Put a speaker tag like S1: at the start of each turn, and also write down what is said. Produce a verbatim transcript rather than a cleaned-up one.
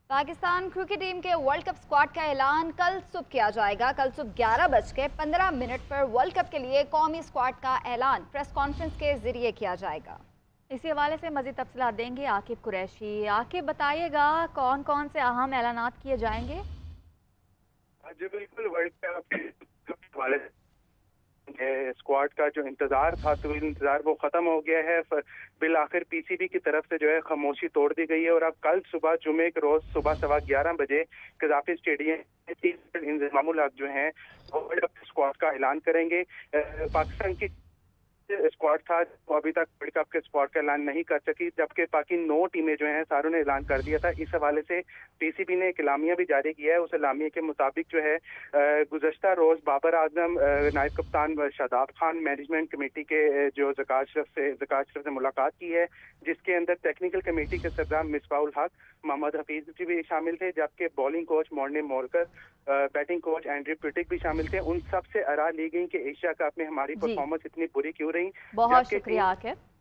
S1: Pakistan cricket team के world cup squad का ऐलान कल सुबह किया जाएगा। कल सुबह ग्यारह बज के पंद्रह मिनट पर वर्ल्ड कप के लिए कौमी स्क्वाड का ऐलान प्रेस कॉन्फ्रेंस के जरिए किया जाएगा।
S2: इसी हवाले से मज़ीद तफसीलात देंगे आकिब कुरैशी। आकिब, बताइएगा कौन कौन से अहम ऐलानात किए जाएंगे?
S3: जी बिल्कुल, वर्ल्ड कप के हवाले से स्क्वाड का जो इंतजार था तो इंतजार वो खत्म हो गया है। बिल आखिर पीसीबी की तरफ से जो है खामोशी तोड़ दी गई है और अब कल सुबह जुमे के रोज सुबह सवा ग्यारह बजे कज़ाफी स्टेडियम इंतजामुल हक जो है वर्ल्ड कप स्क्वाड का ऐलान करेंगे। पाकिस्तान की स्क्वाड था वो अभी तक वर्ल्ड कप के स्क्वाड का ऐलान नहीं कर सकी, जबकि बाकी नौ टीमें जो हैं सारों ने ऐलान कर दिया था। इस हवाले से पीसीबी ने एक एलामिया भी जारी किया है। उस एलामिया के मुताबिक जो है गुज़श्ता रोज बाबर आजम, नायब कप्तान शादाब खान मैनेजमेंट कमेटी के जो ज़कात अशरफ से ज़कात अशरफ से मुलाकात की है, जिसके अंदर टेक्निकल कमेटी के सरबराह मिसबाहुल हक, मोहम्मद हफीज जी भी शामिल थे, जबकि bowling coach Morne Morkel, batting coach Andrew Puttick भी शामिल थे। उन सब से आरा ली गई कि एशिया कप में हमारी परफॉर्मेंस इतनी बुरी क्यों रही।
S2: बहुत शुक्रिया आकिब।